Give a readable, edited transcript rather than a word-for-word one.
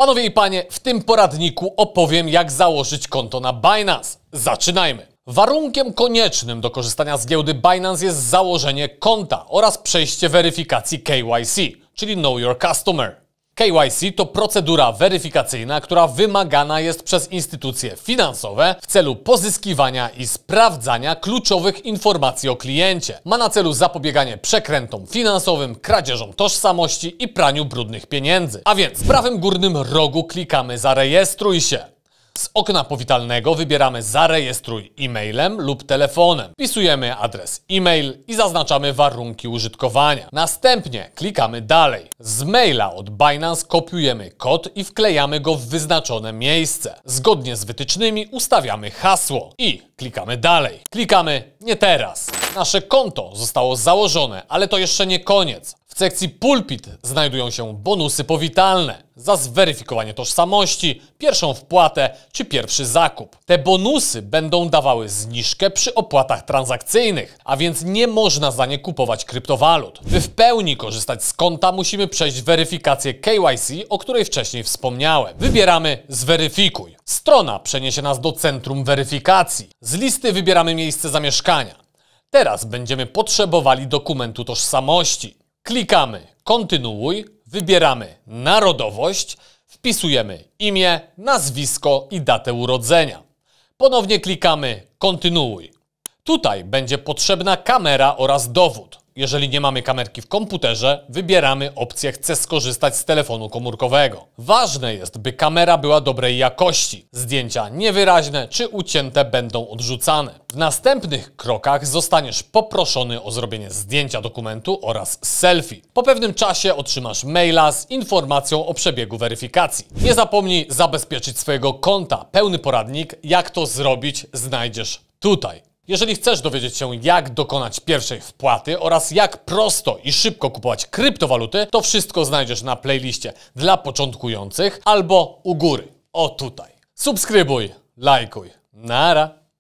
Panowie i panie, w tym poradniku opowiem, jak założyć konto na Binance. Zaczynajmy! Warunkiem koniecznym do korzystania z giełdy Binance jest założenie konta oraz przejście weryfikacji KYC, czyli Know Your Customer. KYC to procedura weryfikacyjna, która wymagana jest przez instytucje finansowe w celu pozyskiwania i sprawdzania kluczowych informacji o kliencie. Ma na celu zapobieganie przekrętom finansowym, kradzieżom tożsamości i praniu brudnych pieniędzy. A więc w prawym górnym rogu klikamy Zarejestruj się. Z okna powitalnego wybieramy Zarejestruj e-mailem lub telefonem. Wpisujemy adres e-mail i zaznaczamy warunki użytkowania. Następnie klikamy Dalej. Z maila od Binance kopiujemy kod i wklejamy go w wyznaczone miejsce. Zgodnie z wytycznymi ustawiamy hasło i klikamy Dalej. Klikamy Nie teraz. Nasze konto zostało założone, ale to jeszcze nie koniec. W sekcji Pulpit znajdują się bonusy powitalne za zweryfikowanie tożsamości, pierwszą wpłatę czy pierwszy zakup. Te bonusy będą dawały zniżkę przy opłatach transakcyjnych, a więc nie można za nie kupować kryptowalut. By w pełni korzystać z konta, musimy przejść weryfikację KYC, o której wcześniej wspomniałem. Wybieramy Zweryfikuj. Strona przeniesie nas do centrum weryfikacji. Z listy wybieramy miejsce zamieszkania. Teraz będziemy potrzebowali dokumentu tożsamości. Klikamy Kontynuuj, wybieramy narodowość, wpisujemy imię, nazwisko i datę urodzenia. Ponownie klikamy Kontynuuj. Tutaj będzie potrzebna kamera oraz dowód. Jeżeli nie mamy kamerki w komputerze, wybieramy opcję Chcę skorzystać z telefonu komórkowego. Ważne jest, by kamera była dobrej jakości. Zdjęcia niewyraźne czy ucięte będą odrzucane. W następnych krokach zostaniesz poproszony o zrobienie zdjęcia dokumentu oraz selfie. Po pewnym czasie otrzymasz maila z informacją o przebiegu weryfikacji. Nie zapomnij zabezpieczyć swojego konta. Pełny poradnik, jak to zrobić, znajdziesz tutaj. Jeżeli chcesz dowiedzieć się, jak dokonać pierwszej wpłaty oraz jak prosto i szybko kupować kryptowaluty, to wszystko znajdziesz na playliście dla początkujących albo u góry, o tutaj. Subskrybuj, lajkuj. Nara!